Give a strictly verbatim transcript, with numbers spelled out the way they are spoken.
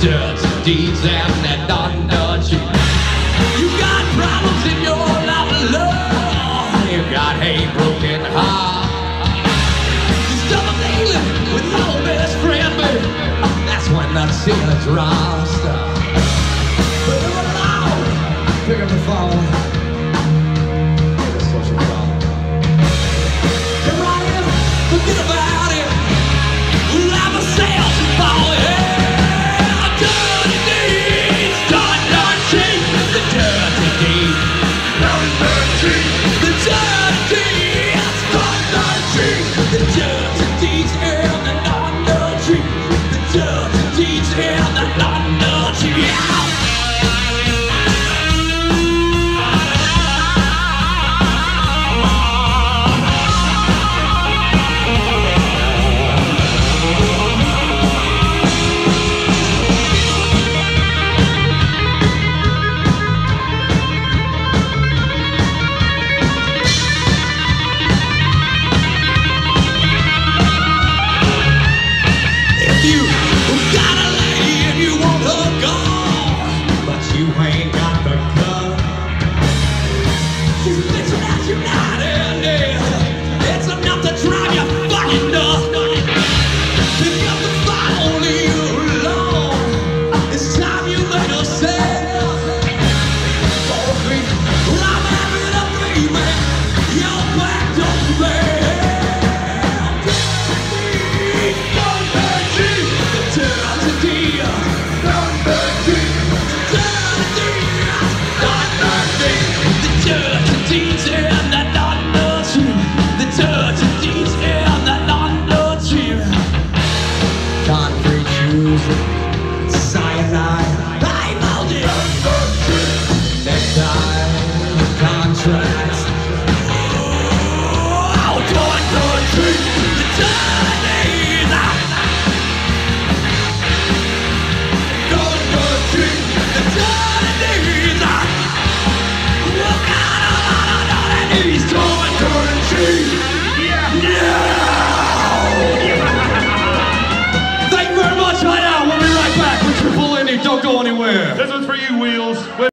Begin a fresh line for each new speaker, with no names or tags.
dirty deeds and that undone cheat. You got problems in your life, love. You got a broken heart. You stop dealing with your best friend, baby. That's when the tears drops. But you're alone. Pick up the phone. Get a social problem. Get right in. Forget about it. Life is sales and fall. Yeah, dirty deeds, done, done, cheap. The dirty deeds, done, done, cheap. The dirty deeds, done, done, cheap. The dirty deeds and the done, done, cheap. The dirty deeds and the done, done, cheap. Yeah. You got a lady and you want her gone, but you ain't got the gun. She's bitching at you night and day. It's enough to drive you fucking nuts. Pick up the phone, leave you alone. It's time you made yourself. Oh, baby, well, I'm having a baby. You're back, don't play. Concrete shoes, cyanide, high voltage, necktie, contract.